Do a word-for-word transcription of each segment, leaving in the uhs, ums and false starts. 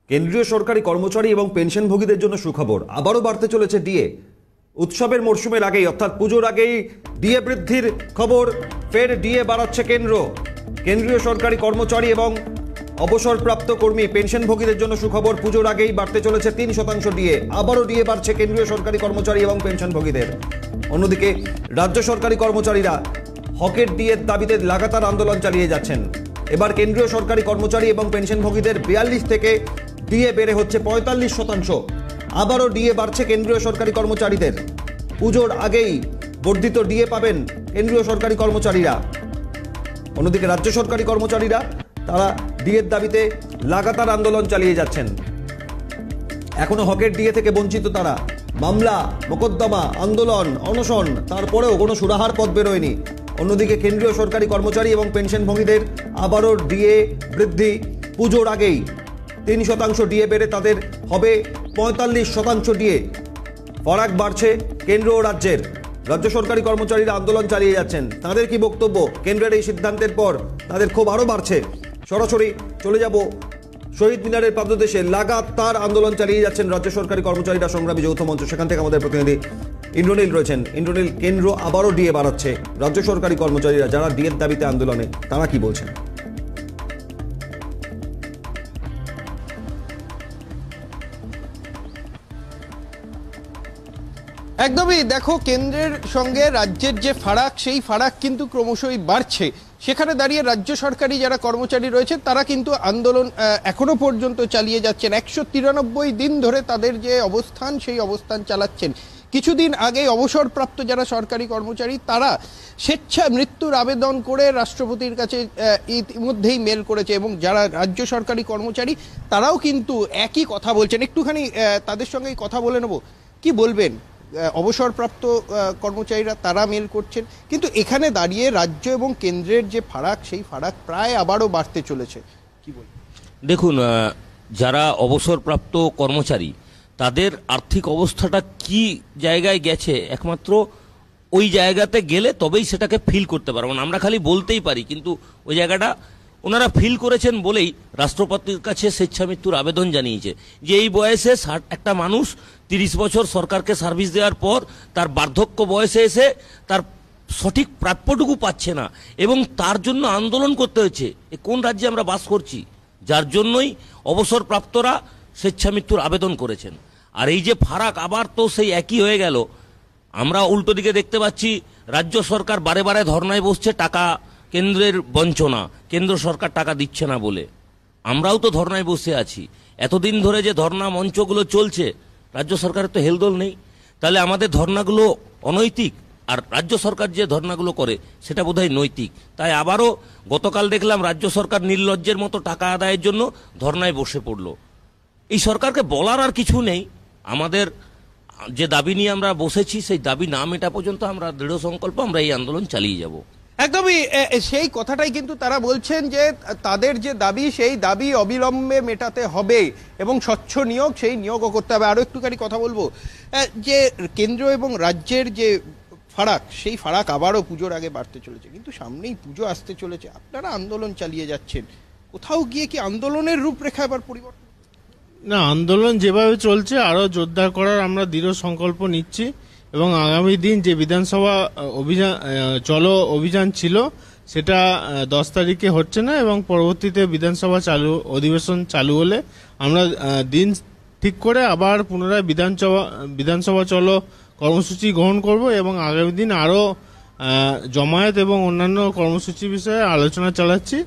কেন্দ্রীয় সরকারি কর্মচারী এবং পেনশনভোগীদের জন্য সুখবর, আবারও বাড়তে চলেছে ডিএ। উৎসবের মরশুমের আগেই অর্থাৎ পুজোর আগেই ডিএ বৃদ্ধির খবর। ফের ডিএ বাড়াচ্ছে কেন্দ্র। কেন্দ্রীয় সরকারি কর্মচারী এবং অবসরপ্রাপ্ত কর্মী পেনশনভোগীদের জন্য সুখবর, পুজোর আগেই বাড়তে চলেছে তিন শতাংশ ডিএ। আবারও ডিএ বাড়ছে কেন্দ্রীয় সরকারি কর্মচারী এবং পেনশনভোগীদের। অন্যদিকে রাজ্য সরকারি কর্মচারীরা হকের ডিএর দাবিতে লাগাতার আন্দোলন চালিয়ে যাচ্ছেন। এবার কেন্দ্রীয় সরকারি কর্মচারী এবং পেনশনভোগীদের বিয়াল্লিশ থেকে ডিএ বেড়ে হচ্ছে পঁয়তাল্লিশ শতাংশ। আবারও ডিএ বাড়ছে কেন্দ্রীয় সরকারি কর্মচারীদের। পুজোর আগেই বর্ধিত ডিএ পাবেন কেন্দ্রীয় সরকারি কর্মচারীরা। অন্যদিকে রাজ্য সরকারি কর্মচারীরা তারা ডিএর দাবিতে লাগাতার আন্দোলন চালিয়ে যাচ্ছেন। এখনো হকের ডিএ থেকে বঞ্চিত তারা। মামলা, মোকদ্দমা, আন্দোলন, অনশন, তারপরেও কোনো সুরাহার পথ বেরোয়নি। অন্যদিকে কেন্দ্রীয় সরকারি কর্মচারী এবং পেনশনভোগীদের আবারও ডিএ বৃদ্ধি। পুজোর আগেই তিন শতাংশ ডিএ বেড়ে তাদের হবে পঁয়তাল্লিশ শতাংশ ডিএ। ফারাক বাড়ছে কেন্দ্র ও রাজ্যের। রাজ্য সরকারি কর্মচারীরা আন্দোলন চালিয়ে যাচ্ছেন। তাদের কি বক্তব্য কেন্দ্রের এই সিদ্ধান্তের পর? তাদের ক্ষোভ আরও বাড়ছে। সরাসরি চলে যাব শহীদ মিনারের পাদদেশে। লাগাতার আন্দোলন চালিয়ে যাচ্ছেন রাজ্য সরকারি কর্মচারীরা সংগ্রামী যৌথ মঞ্চ। সেখান থেকে আমাদের প্রতিনিধি ইন্দ্রনীল রয়েছেন। ইন্দ্রনীল, কেন্দ্র আবারও ডিএ বাড়াচ্ছে, রাজ্য সরকারি কর্মচারীরা যারা ডিএর দাবিতে আন্দোলনে, তারা কি বলছেন? একদমই, দেখো, কেন্দ্রের সঙ্গে রাজ্যের যে ফারাক, সেই ফারাক কিন্তু ক্রমশই বাড়ছে। সেখানে দাঁড়িয়ে রাজ্য সরকারি যারা কর্মচারী রয়েছেন তারা কিন্তু আন্দোলন এখনো পর্যন্ত চালিয়ে যাচ্ছেন। একশো তিরানব্বই দিন ধরে তাদের যে অবস্থান, সেই অবস্থান চালাচ্ছেন। কিছুদিন আগে অবসরপ্রাপ্ত যারা সরকারি কর্মচারী তারা স্বেচ্ছা মৃত্যুর আবেদন করে রাষ্ট্রপতির কাছে ইতিমধ্যেই মেল করেছে, এবং যারা রাজ্য সরকারি কর্মচারী তারাও কিন্তু একই কথা বলছেন। একটুখানি তাদের সঙ্গেই কথা বলে নেব। কি বলবেন? অবসরপ্রাপ্ত কর্মচারীরা তারা মেল করছেন, কিন্তু এখানে দাঁড়িয়ে রাজ্য এবং কেন্দ্রের যে ফারাক, সেই ফারাক প্রায় আবারও বাড়তে চলেছে। কি বলবেন? দেখুন, যারা অবসরপ্রাপ্ত কর্মচারী তাদের আর্থিক অবস্থাটা কি জায়গায় গেছে, একমাত্র ওই জায়গাতে গেলে তবেই সেটাকে ফিল করতে পারবো না। আমরা খালি বলতেই পারি, কিন্তু ওই জায়গাটা ওনারা ফিল করেছেন বলেই রাষ্ট্রপতির কাছে স্বেচ্ছা মৃত্যুর আবেদন জানিয়েছে যে এই বয়সে একটা মানুষ তিরিশ বছর সরকারকে সার্ভিস দেওয়ার পর তার বার্ধক্য বয়সে এসে তার সঠিক প্রাপ্যটুকু পাচ্ছে না, এবং তার জন্য আন্দোলন করতে হচ্ছে। এ কোন রাজ্যে আমরা বাস করছি, যার জন্যই অবসরপ্রাপ্তরা স্বেচ্ছা মৃত্যুর আবেদন করেছেন। আর এই যে ফারাক, আবার তো সেই একই হয়ে গেল। আমরা উল্টো দিকে দেখতে পাচ্ছি রাজ্য সরকার বারে বারে ধর্নায় বসছে, টাকা কেন্দ্রের বঞ্চনা, কেন্দ্র সরকার টাকা দিচ্ছে না বলে। আমরাও তো ধর্নায় বসে আছি। এতদিন ধরে যে ধর্না মঞ্চগুলো চলছে, রাজ্য সরকারের তো হেলদোল নেই। তাহলে আমাদের ধর্নাগুলো অনৈতিক, আর রাজ্য সরকার যে ধর্নাগুলো করে সেটা বোধহয় নৈতিক। তাই আবারও গতকাল দেখলাম রাজ্য সরকার নির্লজ্জের মতো টাকা আদায়ের জন্য ধর্নায় বসে পড়লো। এই সরকারকে বলার আর কিছু নেই। আমাদের যে দাবি নিয়ে আমরা বসেছি, সেই দাবি না মেটা পর্যন্ত আমরা দৃঢ় সংকল্প, আমরা এই আন্দোলন চালিয়ে যাব। একদমই সেই কথাটাই কিন্তু তারা বলছেন যে তাদের যে দাবি, সেই দাবি অবিলম্বে মেটাতে হবে এবং স্বচ্ছ নিয়োগ, সেই নিয়োগও করতে হবে। আরও একটুখানি কথা বলবো যে কেন্দ্র এবং রাজ্যের যে ফারাক, সেই ফারাক আবারও পুজোর আগে বাড়তে চলেছে, কিন্তু সামনেই পুজো আসতে চলেছে। আপনারা আন্দোলন চালিয়ে যাচ্ছেন, কোথাও গিয়ে কি আন্দোলনের রূপরেখা এবার পরিবর্তন? না, আন্দোলন যেভাবে চলছে আরও জোরদার করার আমরা দৃঢ় সংকল্প নিচ্ছি, এবং আগামী দিন যে বিধানসভা অভিযান চলো অভিযান ছিল সেটা দশ তারিখে হচ্ছে না, এবং পরবর্তীতে বিধানসভা চালু অধিবেশন চালু হলে আমরা দিন ঠিক করে আবার পুনরায় বিধানসভা বিধানসভা চলো কর্মসূচি গ্রহণ করব, এবং আগামী দিন আরও জমায়েত এবং অন্যান্য কর্মসূচি বিষয়ে আলোচনা চালাচ্ছি।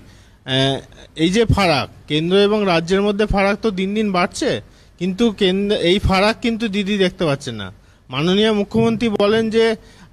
এই যে ফারাক, কেন্দ্র এবং রাজ্যের মধ্যে ফারাক তো দিন দিন বাড়ছে, কিন্তু কেন্দ্র এই ফারাক কিন্তু দিদি দেখতে পাচ্ছে না। মাননীয় মুখ্যমন্ত্রী বলেন যে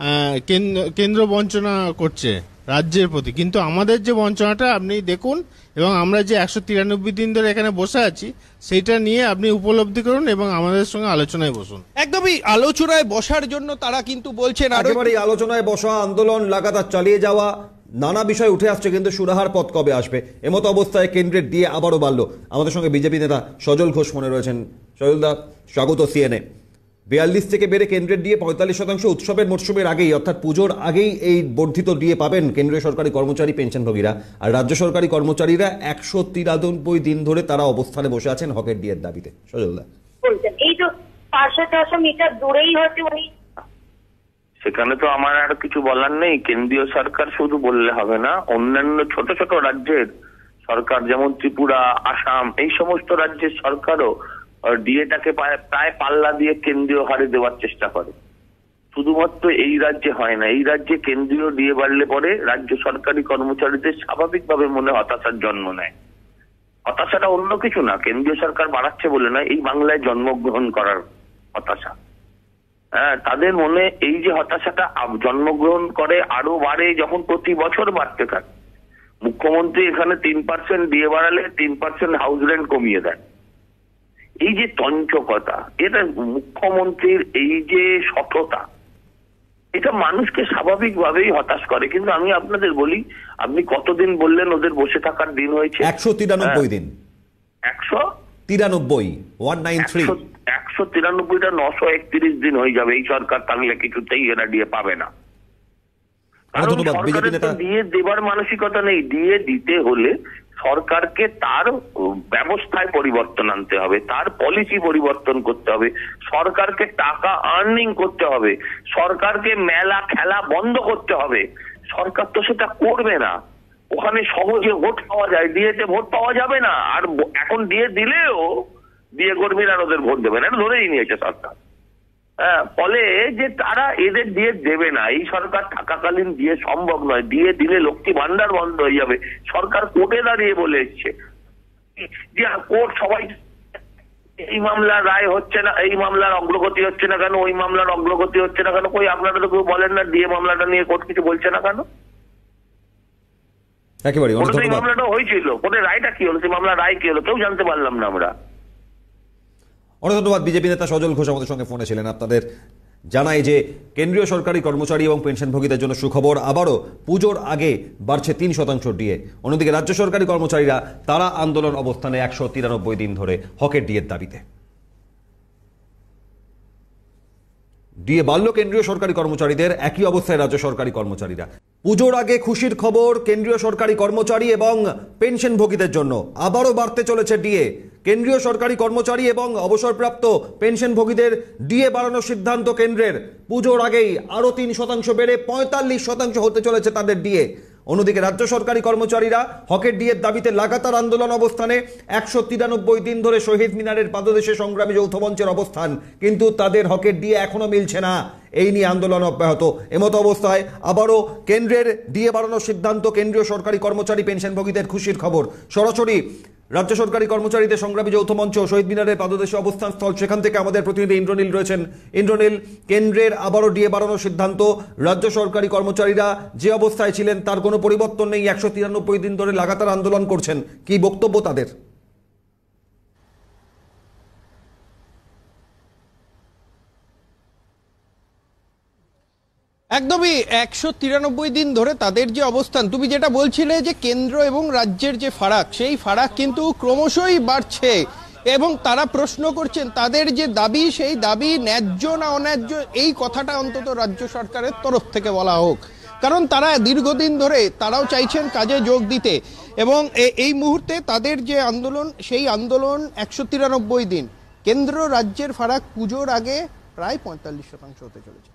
কেন্দ্র বঞ্চনা করছে রাজ্যের প্রতি, কিন্তু আমাদের যে বঞ্চনাটা আপনি দেখুন, এবং আমরা যে একশো তিরানব্বই দিন ধরে এখানে বসে আছি সেইটা নিয়ে আপনি উপলব্ধি করুন এবং আমাদের সঙ্গে আলোচনায় বসুন। একদমই আলোচনায় বসার জন্য তারা কিন্তু বলছেন, একেবারে আলোচনায় বসা, আন্দোলন লাগাতার চালিয়ে যাওয়া, নানা বিষয় উঠে আসছে, কিন্তু সুরাহার পথ কবে আসবে? এমতো অবস্থায় কেন্দ্রের ডিএ আবারও বাড়ল। আমাদের সঙ্গে বিজেপি নেতা সজল ঘোষ মনে রয়েছেন। সজলদা, স্বাগত সিএনএ। বিয়াল্লিশ থেকে বেড়ে কেন্দ্রের ডিএ পঁয়তাল্লিশ শতাংশ। উৎসবের মরশুমের আগেই অর্থাৎ পুজোর আগেই এই বর্ধিত ডিএ পাবেন কেন্দ্রীয় সরকারি কর্মচারী পেনশনভোগীরা। আর রাজ্য সরকারি কর্মচারীরা একশো তিরানব্বই দিন ধরে তারা অবস্থানে বসে আছেন হকের ডিএর দাবিতে। সজলদা বলছেন এই তো পাঁচশো ছশো মিটার দূরেই হচ্ছে উনি, সেখানে তো আমার আর কিছু বলার নেই। কেন্দ্রীয় সরকার শুধু বললে হবে না, অন্যান্য ছোট ছোট রাজ্যের সরকার যেমন ত্রিপুরা, আসাম, এই সমস্ত রাজ্যের সরকারও ডিএটাকে প্রায় পাল্লা দিয়ে কেন্দ্রীয় হারে দেওয়ার চেষ্টা করে। শুধুমাত্র এই রাজ্যে হয় না, এই রাজ্যে কেন্দ্রীয় ডিএ বাড়লে পরে রাজ্য সরকারি কর্মচারীদের স্বাভাবিকভাবে মনে হতাশার জন্ম নেয়। হতাশাটা অন্য কিছু না, কেন্দ্রীয় সরকার বাড়াচ্ছে বলে না, এই বাংলায় জন্মগ্রহণ করার হতাশা। হ্যাঁ, তাদের মনে এই যে হতাশাটা জন্মগ্রহণ করে আরো বাড়ে যখন প্রতি বছর বাড়তে থাকে। মুখ্যমন্ত্রী এখানে তিন পার্সেন্ট ডিএ বাড়ালে তিন পার্সেন্ট হাউস রেন্ট কমিয়ে দেয়। এই যে তঞ্চকতা, এটা মুখ্যমন্ত্রীর এই যে সততা, এটা মানুষকে স্বাভাবিকভাবেই হতাশ করে। কিন্তু আমি আপনাদের বলি, আপনি কতদিন বললেন ওদের বসে থাকার দিন হয়েছে? একশো তিরানব্বই দিন। একশো তিরানব্বই ওয়ান নাইন থ্রি একশো তিরানব্বইটা নশো একত্রিশ দিন হয়ে যাবে। এই সরকার থাকলে কিছুতেই এরা ডিএ পাবে না, কারণ সরকারের তো ডিএ দেবার মানসিকতা নেই। ডিএ দিতে হলে সরকারকে তার ব্যবস্থায় পরিবর্তন আনতে হবে, তার পলিসি পরিবর্তন করতে হবে, সরকারকে টাকা আর্নিং করতে হবে, সরকারকে মেলা খেলা বন্ধ করতে হবে। সরকার তো সেটা করবে না। ওখানে সহজে ভোট পাওয়া যায়, ডিএতে ভোট পাওয়া যাবে না। আর এখন ডিএ দিলেও ডিএ কর্মীরা ওদের ভোট দেবে না, এটা ধরেই নিয়েছে সরকার। হ্যাঁ, ফলে যে তারা এদের দিয়ে দেবে না, এই সরকার থাকাকালীন দিয়ে সম্ভব নয়। দিয়ে দিলে লক্ষ্মী ভান্ডার বন্ধ হয়ে যাবে। সরকার কোর্টে দাঁড়িয়ে বলে এসছে যে কোর্ট সবাই, এই মামলার রায় হচ্ছে না, এই মামলার অগ্রগতি হচ্ছে না কেন, ওই মামলার অগ্রগতি হচ্ছে না কেন। কই আপনারা তো কেউ বলেন না ডিএ মামলাটা নিয়ে কোর্ট কিছু বলছে না কেন? একেবারে এই মামলাটা হয়েছিল, কোর্টের রায়টা কি হলো, সেই মামলার রায় কি হলো কেউ জানতে পারলাম না আমরা। অনেক ধন্যবাদ। বিজেপি নেতা সজল ঘোষ আমাদের সঙ্গে ফোনে ছিলেন। আপনাদের জানাই যে কেন্দ্রীয় সরকারি কর্মচারী এবং পেনশনভোগীদের জন্য সুখবর, আবারও পুজোর আগে বাড়ছে তিন শতাংশ ডিএ। অন্যদিকে রাজ্য সরকারি কর্মচারীরা তারা আন্দোলন অবস্থানে একশো তিরানব্বই দিন ধরে হকের ডিএর দাবিতে। ডিএ বাড়ল কেন্দ্রীয় সরকারি কর্মচারীদের, একই অবস্থায় রাজ্য সরকারি কর্মচারীরা। পুজোর আগে খুশির খবর কেন্দ্রীয় সরকারি কর্মচারী এবং পেনশনভোগীদের জন্য, আবারও বাড়তে চলেছে ডিএ। কেন্দ্রীয় সরকারি কর্মচারী এবং অবসরপ্রাপ্ত পেনশনভোগীদের ডিএ বাড়ানোর সিদ্ধান্ত কেন্দ্রের। পুজোর আগেই আরও তিন শতাংশ বেড়ে পঁয়তাল্লিশ শতাংশ হতে চলেছে তাদের ডিএ। অন্যদিকে রাজ্য সরকারি কর্মচারীরা হকের ডিএর দাবিতে লাগাতার আন্দোলন অবস্থানে। একশো তিরানব্বই দিন ধরে শহীদ মিনারের পাদদেশে সংগ্রামী যৌথ মঞ্চের অবস্থান, কিন্তু তাদের হকের ডিএ এখনো মিলছে না। এই নিয়ে আন্দোলন অব্যাহত। এমতো অবস্থায় আবারও কেন্দ্রের ডিএ বাড়ানোর সিদ্ধান্ত কেন্দ্রীয় সরকারি কর্মচারী পেনশনভোগীদের খুশির খবর। সরাসরি রাজ্য সরকারি কর্মচারীদের সংগ্রামী যৌথ মঞ্চ শহীদ মিনারের পাদদেশে অবস্থান স্থল, সেখান থেকে আমাদের প্রতিনিধি ইন্দ্রনীল রয়েছেন। ইন্দ্রনীল, কেন্দ্রের আবারও ডিএ বাড়ানোর সিদ্ধান্ত, রাজ্য সরকারি কর্মচারীরা যে অবস্থায় ছিলেন তার কোনো পরিবর্তন নেই, একশো তিরানব্বই দিন ধরে লাগাতার আন্দোলন করছেন, কি বক্তব্য তাদের? একদমই একশো তিরানব্বই দিন ধরে তাদের যে অবস্থান, তুমি যেটা বলছিলে যে কেন্দ্র এবং রাজ্যের যে ফারাক, সেই ফারাক কিন্তু ক্রমশই বাড়ছে এবং তারা প্রশ্ন করছেন তাদের যে দাবি, সেই দাবি ন্যায্য না অন্যায্য, এই কথাটা অন্তত রাজ্য সরকারের তরফ থেকে বলা হোক। কারণ তারা দীর্ঘদিন ধরে তারাও চাইছেন কাজে যোগ দিতে এবং এই মুহূর্তে তাদের যে আন্দোলন, সেই আন্দোলন একশো তিরানব্বই দিন। কেন্দ্র রাজ্যের ফারাক পুজোর আগে প্রায় পঁয়তাল্লিশ শতাংশ হতে চলেছে।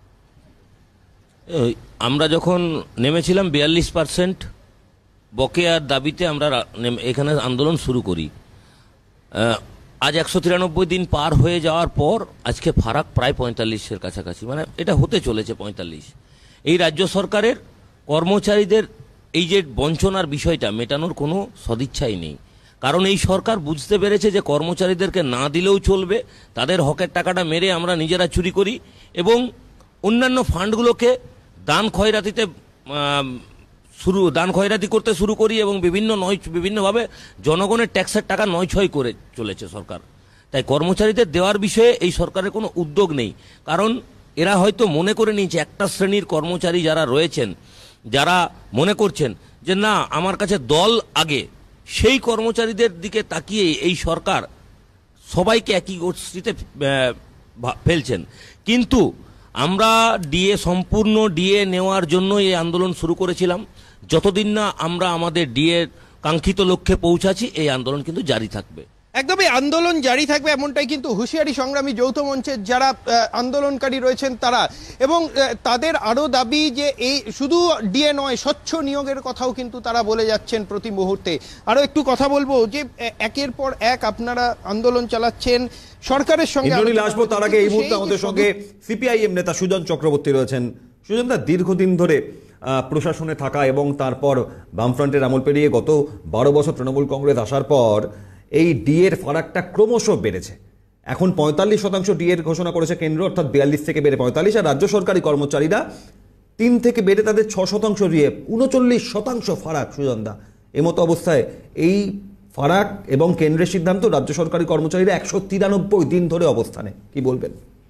আমরা যখন নেমেছিলাম বিয়াল্লিশ পার্সেন্ট বকেয়ার দাবিতে আমরা এখানে আন্দোলন শুরু করি। আজ একশো তিরানব্বই দিন পার হয়ে যাওয়ার পর আজকে ফারাক প্রায় পঁয়তাল্লিশের কাছাকাছি, মানে এটা হতে চলেছে পঁয়তাল্লিশ। এই রাজ্য সরকারের কর্মচারীদের এই যে বঞ্চনার বিষয়টা মেটানোর কোনো সদিচ্ছাই নেই। কারণ এই সরকার বুঝতে পেরেছে যে কর্মচারীদেরকে না দিলেও চলবে, তাদের হকের টাকাটা মেরে আমরা নিজেরা চুরি করি এবং অন্যান্য ফান্ডগুলোকে দান খয়রাতিতে শুরু দান খয়রাতি করতে শুরু করি এবং বিভিন্ন নয় বিভিন্নভাবে জনগণের ট্যাক্সের টাকা নয়ছয় করে চলেছে সরকার। তাই কর্মচারীদের দেওয়ার বিষয়ে এই সরকারের কোনো উদ্যোগ নেই। কারণ এরা হয়তো মনে করে নিয়েছে, একটা শ্রেণীর কর্মচারী যারা রয়েছেন, যারা মনে করছেন যে না আমার কাছে দল আগে, সেই কর্মচারীদের দিকে তাকিয়ে এই সরকার সবাইকে একই গোষ্ঠীতে ভা- ফেলছেন। কিন্তু আমরা ডিএ সম্পূর্ণ ডিএ নেওয়ার জন্য এই আন্দোলন শুরু করেছিলাম। যতদিন না আমরা আমাদের ডিএ কাঙ্ক্ষিত লক্ষ্যে পৌঁছাচ্ছি, এই আন্দোলন কিন্তু জারি থাকবে। একদমই আন্দোলন জারি থাকবে, এমনটাই কিন্তু হুঁশিয়ারি সংগ্রামী যৌথ মঞ্চের যারা আহ, আন্দোলনকারী রয়েছেন তারা। এবং আহ, তাদের আরও দাবি যে এই শুধু ডিএ নয়, স্বচ্ছ নিয়োগের কথাও কিন্তু তারা বলে যাচ্ছেন প্রতি মুহূর্তে। আরও একটু কথা বলবো যে আহ, একের পর এক আপনারা আন্দোলন চালাচ্ছেন সরকারের সঙ্গে। ইন্দ্রনীল আলোচনা আসবো, তার আগে এই কিন্তু মুহূর্তে সেই যে আমাদের সব- সঙ্গে সিপিআইএম নেতা সুজন চক্রবর্তী রয়েছেন। সুজন দা, দীর্ঘদিন ধরে আহ, প্রশাসনে থাকা এবং তারপর বামফ্রন্টের আমল পেরিয়ে গত বারো বছর তৃণমূল কংগ্রেস আসার পর এই ডিএর ফারাকটা ক্রমশ বেড়েছে। এখন পঁয়তাল্লিশ শতাংশ ডিএর ঘোষণা করেছে কেন্দ্র, অর্থাৎ বিয়াল্লিশ থেকে বেড়ে পঁয়তাল্লিশ, আর রাজ্য সরকারি কর্মচারীরা তিন থেকে বেড়ে তাদের ছ শতাংশ ডিএ, উনচল্লিশ শতাংশ ফারাক। সুজন দা, এমতো অবস্থায় এই ফারাক এবং কেন্দ্রের সিদ্ধান্ত, রাজ্য সরকারি কর্মচারীরা একশো তিরানব্বই দিন ধরে অবস্থানে, কি বলবেন?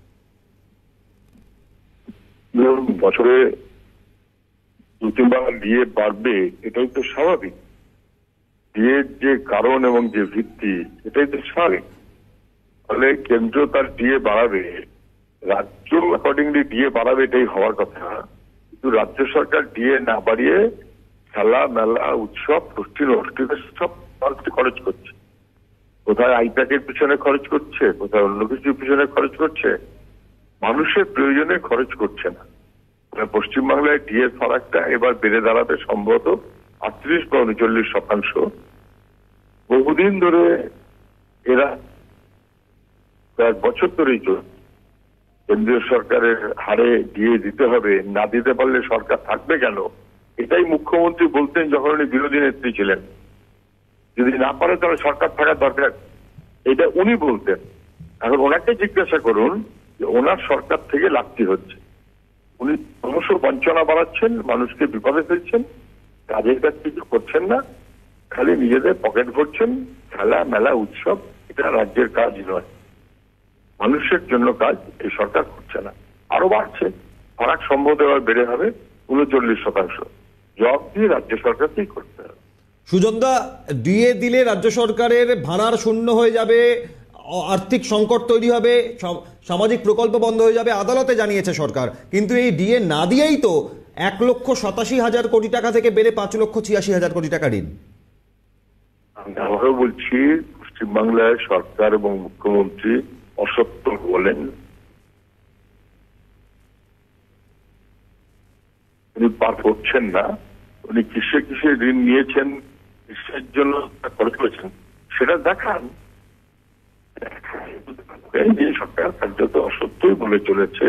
বছরে দু তিনবার ডিএ বাড়বে, এটাই তো স্বাভাবিক। ডিএর যে কারণ এবং যে ভিত্তি, এটাই তো স্বাভাবিক। ফলে কেন্দ্র তার ডিএ বাড়াবে, রাজ্য অ্যাকর্ডিংলি ডিএ বাড়াবে, এটাই হওয়ার কথা। কিন্তু রাজ্য সরকার ডিএ না বাড়িয়ে খেলা মেলা উৎসব গোষ্ঠীর অনুষ্ঠিত সব খরচ করছে। কোথায় আইপ্যাকের পিছনে খরচ করছে, কোথায় অন্য কিছুর পিছনে খরচ করছে, মানুষের প্রয়োজনে খরচ করছে না। পশ্চিমবাংলায় ডিএর ফারাকটা এবার বেড়ে দাঁড়াবে সম্ভবত আটত্রিশ বা উনচল্লিশ শতাংশ। বহুদিন ধরে এরা কয়েক বছর ধরেই চলছে। কেন্দ্রীয় সরকারের হারে ডিএ দিতে হবে, না দিতে পারলে সরকার থাকবে কেন, এটাই মুখ্যমন্ত্রী বলতেন যখন উনি বিরোধী নেত্রী ছিলেন। যদি না পারে তাহলে সরকার থাকার দরকার, এটা উনি বলতেন। এখন ওনাকে জিজ্ঞাসা করুন যে ওনার সরকার থেকে লাভটি হচ্ছে। উনি ক্রমশ বঞ্চনা বাড়াচ্ছেন, মানুষকে বিপদে ফেলছেন, কাজের কাজ কিছু করছেন না, খালি নিজেদের পকেট ভরছেন। খেলা মেলা উৎসব এটা রাজ্যের কাজ নয়, মানুষের জন্য কাজ এই সরকার করছে না। আরো বাড়ছে, ফারাক সম্ভবত এবার বেড়ে হবে উনচল্লিশ শতাংশ। জব দিয়ে রাজ্য সরকারকেই করতে হবে। সুজনদা, ডিএ দিলে রাজ্য সরকারের ভাড়ার শূন্য হয়ে যাবে, আর্থিক সংকট তৈরি হবে, সামাজিক প্রকল্প বন্ধ হয়ে যাবে, আদালতে জানিয়েছে সরকার। কিন্তু এই ডিএ না দিয়েই তো এক লক্ষ সাতাশি হাজার কোটি টাকা থেকে বেড়ে পাঁচ লক্ষ ছিয়াশি হাজার কোটি টাকা ঋণ। আমি আবারও বলছি, পশ্চিমবাংলায় সরকার এবং মুখ্যমন্ত্রী অসত্য বলেন। উনি পার করছেন না। উনি কিসে কিসে ঋণ নিয়েছেন, কিসের জন্য খরচ করেছেন, সেটা দেখান। সরকার কার্যত অসত্যই বলে চলেছে।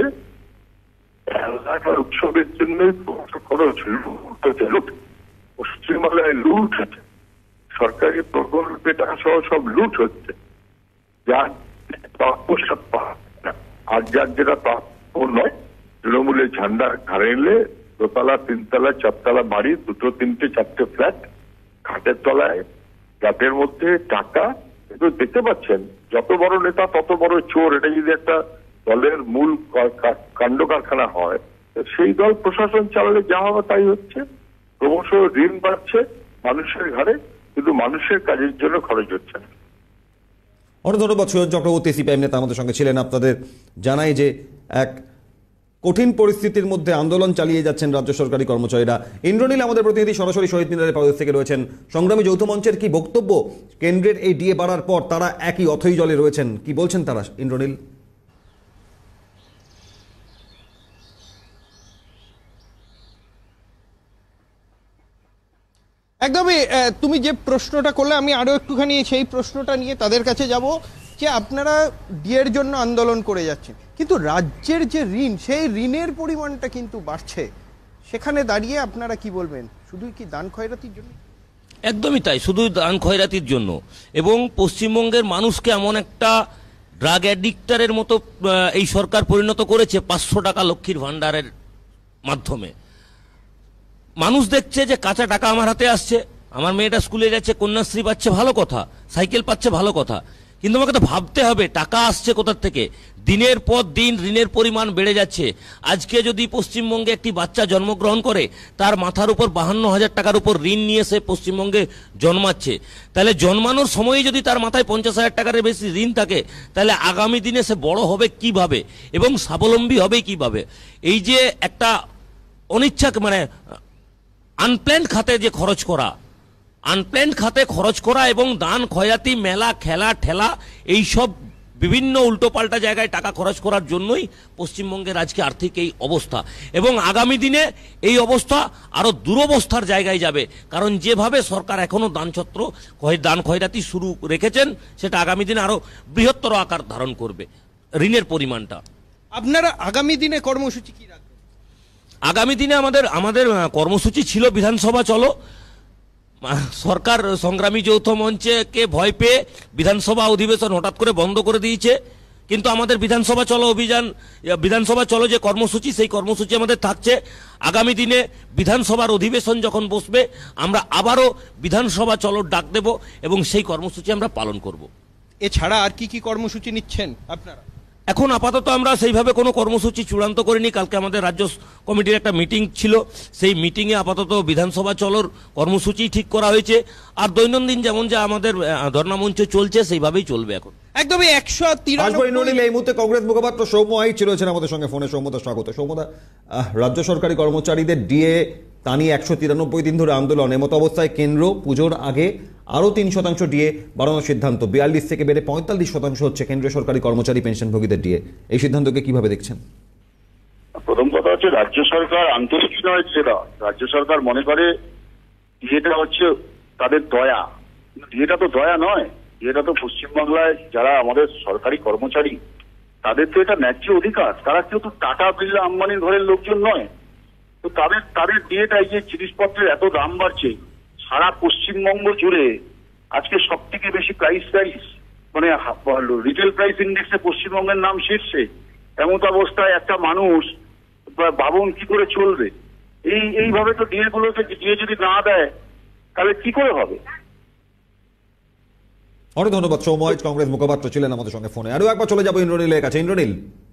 উৎসবের জন্য খরচ লুট, পশ্চিমবাংলায় লুট হচ্ছে, সরকারি প্রকল্পে টাকা সহ সব লুট হচ্ছে। যার প্রাপ্য সব আর যার যেটা প্রাপ্য নয়, তৃণমূলের ঝান্ডা ঘাড়ে এলে দোতলা তিনতলা চারতলা বাড়ি, দুটো তিনটে চারটে ফ্ল্যাট, খাটের তলায় ফ্ল্যাটের মধ্যে টাকা। কিন্তু দেখতে পাচ্ছেন যত বড় নেতা তত বড় চোর। এটা যদি একটা দলের মূল কাণ্ড কারখানা হয়, সেই দল প্রশাসন চালালে যা হবে তাই হচ্ছে। ক্রমশ ঋণ বাড়ছে মানুষের ঘাড়ে, কিন্তু মানুষের কাজের জন্য খরচ হচ্ছে না। অনেক ধন্যবাদ সুজন চক্রবর্তী, সিপিআইএম নেতা আমাদের সঙ্গে ছিলেন। আপনাদের জানাই যে এক কঠিন পরিস্থিতির মধ্যে আন্দোলন চালিয়ে যাচ্ছেন রাজ্য সরকারি কর্মচারীরা। ইন্দ্রনীল আমাদের প্রতিনিধি সরাসরি শহীদ মিনারের পাশ থেকে রয়েছেন। সংগ্রামী যৌথ মঞ্চের কি বক্তব্য কেন্দ্রের এই ডিএ বাড়ার পর? তারা একই অথৈ জলে রয়েছেন, কি বলছেন তারা? ইন্দ্রনীল, একদমই তুমি যে প্রশ্নটা করলে, আমি আরো একটুখানি সেই প্রশ্নটা নিয়ে তাদের কাছে যাব যে আপনারা ডিএর জন্য আন্দোলন করে যাচ্ছেন, কিন্তু রাজ্যের যে ঋণ, সেই ঋণের পরিমাণটা কিন্তু বাড়ছে। সেখানে দাঁড়িয়ে আপনারা কি বলবেন? শুধুই কি দান খয়রাতির জন্য? একদমই তাই, শুধু দান খয়রাতির জন্য। এবং পশ্চিমবঙ্গের মানুষকে এমন একটা ড্রাগ অ্যাডিক্টারের মতো এই সরকার পরিণত করেছে পাঁচশো টাকা লক্ষ্মীর ভান্ডারের মাধ্যমে। মানুষ দেখছে যে কাঁচা টাকা আমার হাতে আসছে, আমার মেয়েটা স্কুলে যাচ্ছে, কন্যাশ্রী পাচ্ছে, ভালো কথা, সাইকেল পাচ্ছে, ভালো কথা, কিন্তু আমাকে তো ভাবতে হবে টাকা আসছে কোথা থেকে। দিনের পর দিন ঋণের পরিমাণ বেড়ে যাচ্ছে। আজকে যদি পশ্চিমবঙ্গে একটি বাচ্চা জন্মগ্রহণ করে, তার মাথার উপর বাহান্ন হাজার টাকার উপর ঋণ নিয়ে সে পশ্চিমবঙ্গে জন্মাচ্ছে, তাহলে জন্মানোর সময়ই যদি তার মাথায় পঞ্চাশ হাজার টাকার বেশি ঋণ থাকে, তাহলে আগামী দিনে সে বড় হবে কিভাবে এবং স্বাবলম্বী হবে কিভাবে? এই যে একটা অনিচ্ছা মানে আনপ্ল্যান্ড খাতে যে খরচ করা, আনপ্ল্যান্ড খাতে খরচ করা এবং দান খয়াতি মেলা খেলা ঠেলা এইসব বিভিন্ন উল্টোপাল্টা জায়গায় টাকা খরচ করার জন্যই পশ্চিমবঙ্গের আজকে আর্থিক এই অবস্থা। এবং আগামী দিনে এই অবস্থা আরো দুরবস্থার জায়গায় যাবে, কারণ যেভাবে সরকার এখনো দানছত্র দান খয়রাতি শুরু রেখেছেন, সেটা আগামী দিনে আরো বৃহত্তর আকার ধারণ করবে ঋণের পরিমাণটা। আপনারা আগামী দিনে কর্মসূচি কি রাখবেন? আগামী দিনে আমাদের আমাদের কর্মসূচি ছিল বিধানসভা চলো। সরকার সংগ্রামী যৌথ মঞ্চকে ভয় পেয়ে বিধানসভা অধিবেশন হঠাৎ করে বন্ধ করে দিয়েছে, কিন্তু আমাদের বিধানসভা চলো অভিযান, বিধানসভা চলো যে কর্মসূচি, সেই কর্মসূচি আমাদের থাকছে। আগামী দিনে বিধানসভার অধিবেশন যখন বসবে, আমরা আবারও বিধানসভা চলো ডাক দেব এবং সেই কর্মসূচি আমরা পালন করব। এছাড়া আর কি কি কর্মসূচি নিচ্ছেন আপনারা? এখন আপাতত আমরা সেইভাবে কোনো কর্মসূচি চূড়ান্ত করিনি। কালকে আমাদের রাজ্য কমিটির একটা মিটিং ছিল, সেই মিটিংয়ে আপাতত বিধানসভা চলোর কর্মসূচি ঠিক করা হয়েছে। আর দৈনন্দিন যেমন যা আমাদের ধর্ণা মঞ্চ চলছে সেইভাবেই চলবে এখন। একদমই একশো তিরানব্বই এই মুহূর্তে কংগ্রেস মুখপাত্র সৌম্য আইচ রয়েছেন আমাদের সঙ্গে ফোনে। সৌম্যদা স্বাগত। সৌম্যদা, রাজ্য সরকারি কর্মচারীদের ডিএ তা নিয়ে একশো তিরানব্বই দিন ধরে আন্দোলন, এমত অবস্থায় কেন্দ্র পুজোর আগে আরো তিন শতাংশ ডিএ বাড়ানোর সিদ্ধান্ত, বিয়াল্লিশ থেকে বেড়ে পঁয়তাল্লিশ শতাংশ হচ্ছে কেন্দ্রীয় সরকারি কর্মচারী পেনশনভোগীদের ডিএ। এই সিদ্ধান্তকে কিভাবে দেখছেন? প্রথম কথা হচ্ছে রাজ্য সরকার আন্তরিক নয়, সেটা রাজ্য সরকার মনে করে ডিএটা হচ্ছে তাদের দয়া, কিন্তু ডিএটা তো দয়া নয়। ডিএটা তো পশ্চিমবাংলায় যারা আমাদের সরকারি কর্মচারী, তাদের তো এটা ন্যায্য অধিকার। তারা কেউ তো টাটা বিড়লা আম্বানির ঘরের লোকজন নয়। তো তাদের তাদের ডিএটা, এই যে জিনিসপত্রের এত দাম বাড়ছে সারা পশ্চিমবঙ্গ জুড়ে, আজকে সব থেকে বেশি প্রাইস প্রাইস মানে রিটেল প্রাইস ইন্ডেক্সে পশ্চিমবঙ্গের নাম শীর্ষে, এমন অবস্থায় একটা মানুষ বাবন কি করে চলবে? এই এইভাবে তো ডিএ গুলোকে ডিএ যদি না দেয় তাহলে কি করে হবে? অনেক ধন্যবাদ। সৌম্য আইচ কংগ্রেস মুখপাত্র ছিলেন আমাদের সঙ্গে ফোনে। আরো একবার চলে যাবো ইন্দ্রনীলের কাছে। ইন্দ্রনীল,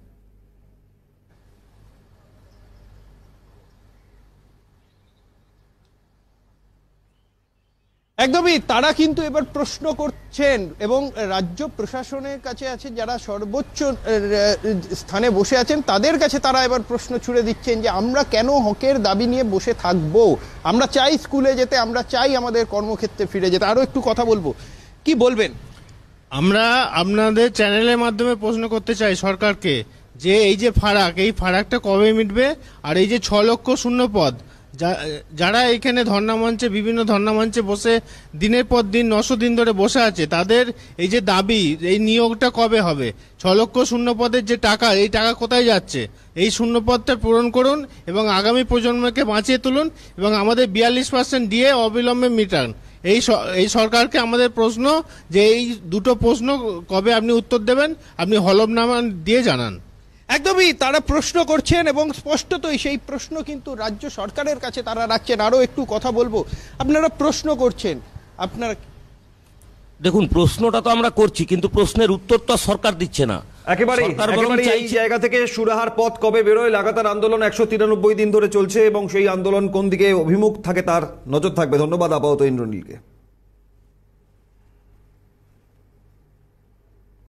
একদমই তারা কিন্তু এবার প্রশ্ন করছেন এবং রাজ্য প্রশাসনের কাছে আছে, যারা সর্বোচ্চ স্থানে বসে আছেন তাদের কাছে তারা এবার প্রশ্ন ছুড়ে দিচ্ছেন যে আমরা কেন হকের দাবি নিয়ে বসে থাকব? আমরা চাই স্কুলে যেতে, আমরা চাই আমাদের কর্মক্ষেত্রে ফিরে যেতে। আরো একটু কথা বলবো, কি বলবেন? আমরা আপনাদের চ্যানেলের মাধ্যমে প্রশ্ন করতে চাই সরকারকে যে এই যে ফারাক, এই ফারাকটা কবে মিটবে? আর এই যে ছ লক্ষ শূন্য পদ যারা এখানে ধর্ণা মঞ্চে বিভিন্ন ধর্ণা মঞ্চে বসে দিনের পর দিন নশো দিন ধরে বসে আছে, তাদের এই যে দাবি, এই নিয়োগটা কবে হবে? ছ লক্ষ শূন্য পদের যে টাকা, এই টাকা কোথায় যাচ্ছে? এই শূন্য পদটা পূরণ করুন এবং আগামী প্রজন্মকে বাঁচিয়ে তুলুন এবং আমাদের বিয়াল্লিশ পার্সেন্ট দিয়ে অবিলম্বে মিটান। এই এই সরকারকে আমাদের প্রশ্ন যে এই দুটো প্রশ্ন কবে আপনি উত্তর দেবেন, আপনি হলফনামা দিয়ে জানান। একদমই তারা প্রশ্ন করছেন এবং স্পষ্টতই সেই প্রশ্ন কিন্তু রাজ্য সরকারের কাছে তারা রাখছেন। আরো একটু কথা বলবো, আপনারা প্রশ্ন করছেন, আপনারা দেখুন প্রশ্নটা তো আমরা করছি, কিন্তু প্রশ্নের উত্তর তো সরকার দিচ্ছে না। একেবারে এই জায়গা থেকে সুরাহার পথ কবে বেরোয়? লাগাতার আন্দোলন একশো তিরানব্বই দিন ধরে চলছে এবং সেই আন্দোলন কোন দিকে অভিমুখ থাকে তার নজর থাকবে। ধন্যবাদ আপাতত ইন্দ্রনীলকে।